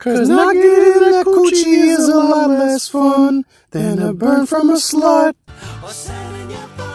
'Cause not getting that coochie is a lot less fun than a burn from a slut. Or sending your